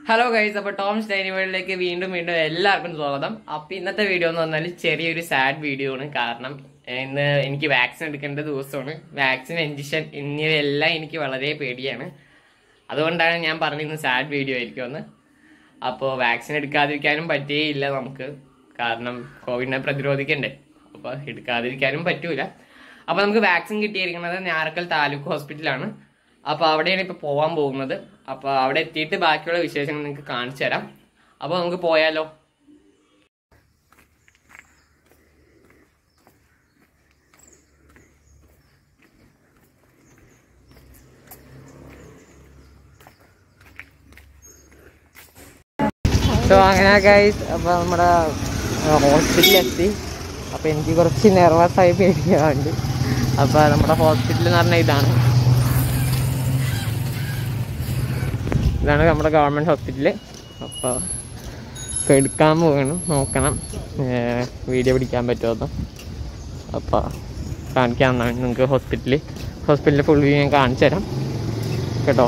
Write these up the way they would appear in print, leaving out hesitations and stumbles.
Hello guys, അപ്പോൾ ടോംസ് ഡൈനി വേൾഡിലേക്ക് വീണ്ടും എല്ലാവർക്കും സ്വാഗതം. അപ്പോൾ ഇന്നത്തെ വീഡിയോ എന്ന് പറഞ്ഞാൽ ചെറിയൊരു സാഡ് വീഡിയോ ആണ്. കാരണം ഇന്ന് എനിക്ക് വാക്സിൻ എടുക്കേണ്ട ദിവസമാണ്. വാക്സിൻ, ഇഞ്ചക്ഷൻ എന്നിവയെല്ലാം എനിക്ക് വളരെ പേടിയാണ്. അതുകൊണ്ടാണ് ഞാൻ പറഞ്ഞത് ഇന്ന് സാഡ് വീഡിയോ ആയിരിക്കുമെന്ന്. അപ്പോൾ വാക്സിൻ എടുക്കാതിരിക്കാനും പറ്റുകയില്ല നമുക്ക്, കാരണം കോവിഡിനെ പ്രതിരോധിക്കണ്ടേ. അപ്പോൾ എടുക്കാതിരിക്കാനും പറ്റൂല. അപ്പോൾ നമുക്ക് വാക്സിൻ കിട്ടിയിരിക്കുന്നത് ഞാറക്കൽ താലൂക്ക് ഹോസ്പിറ്റലാണ്. അപ്പോൾ അവിടെയാണ് ഇപ്പോൾ പോകാൻ പോകുന്നത്. അപ്പോൾ അവിടെ എത്തിയിട്ട് ബാക്കിയുള്ള വിശേഷങ്ങൾ നിങ്ങൾക്ക് കാണിച്ചു തരാം. അപ്പോൾ നമുക്ക് പോയാലോ. അങ്ങനെ ഗൈസ്, അപ്പോൾ നമ്മുടെ ഹോസ്പിറ്റലിലെത്തി. അപ്പോൾ എനിക്ക് കുറച്ച് നെർവസായി പേടിക്കാറുണ്ട്. അപ്പോൾ നമ്മുടെ ഹോസ്പിറ്റൽ എന്ന് പറഞ്ഞാൽ ഇതാണ് നമ്മുടെ ഗവൺമെൻറ് ഹോസ്പിറ്റല്. അപ്പോൾ എടുക്കാൻ പോകണം, നോക്കണം വീഡിയോ പിടിക്കാൻ പറ്റുമോ. അപ്പോൾ കാണിക്കാമെന്നാണ് നിങ്ങൾക്ക് ഹോസ്പിറ്റലിൽ ഫുൾ വ്യൂ ഞാൻ കാണിച്ചു തരാം കേട്ടോ.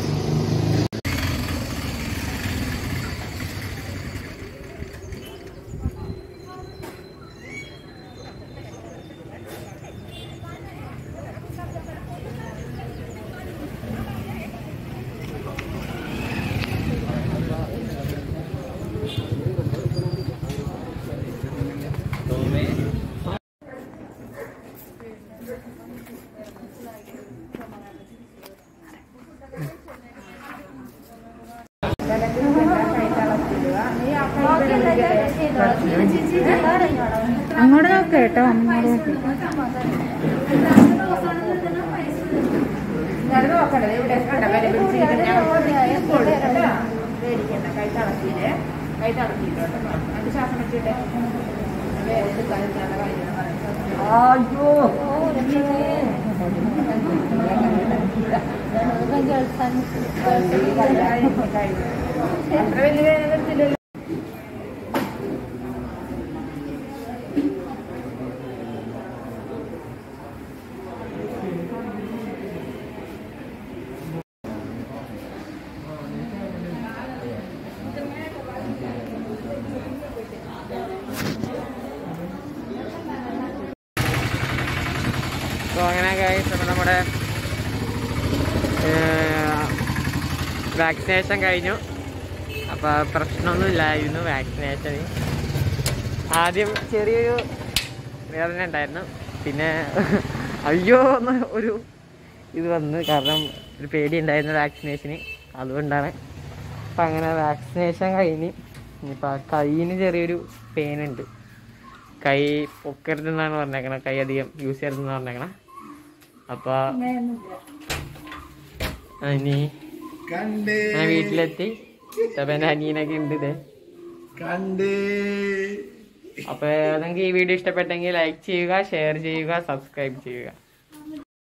അങ്ങോട്ട് നോക്ക് കേട്ടോ, അങ്ങോട്ട് നോക്ക്. അത്ര വലിയ വേദന. അങ്ങനെ ഗൈസ്, നമ്മുടെ വാക്സിനേഷൻ കഴിഞ്ഞു. അപ്പോൾ പ്രശ്നമൊന്നും ഇല്ലായിരുന്നു വാക്സിനേഷന്. ആദ്യം ചെറിയൊരു വേദന ഉണ്ടായിരുന്നു, പിന്നെ അയ്യോ എന്ന് ഒരു ഇത് വന്ന്, കാരണം ഒരു പേടി ഉണ്ടായിരുന്നു വാക്സിനേഷന്, അതുകൊണ്ടാണ്. അപ്പം അങ്ങനെ വാക്സിനേഷൻ കഴിഞ്ഞ് ഇനിയിപ്പോൾ കയ്യിന് ചെറിയൊരു പെയിനുണ്ട്. കൈ പൊക്കരുതെന്നാണ് പറഞ്ഞേക്കണം, കൈ അധികം യൂസ് ചെയ്യരുതെന്ന് പറഞ്ഞേക്കണം. അപ്പോൾ ഇനി ഞാൻ വീട്ടിലെത്തി. അപ്പം എൻ്റെ അനിയനൊക്കെ ഉണ്ട് ഇതേ. അപ്പോൾ നിങ്ങൾക്ക് ഈ വീഡിയോ ഇഷ്ടപ്പെട്ടെങ്കിൽ ലൈക്ക് ചെയ്യുക, ഷെയർ ചെയ്യുക, സബ്സ്ക്രൈബ് ചെയ്യുക.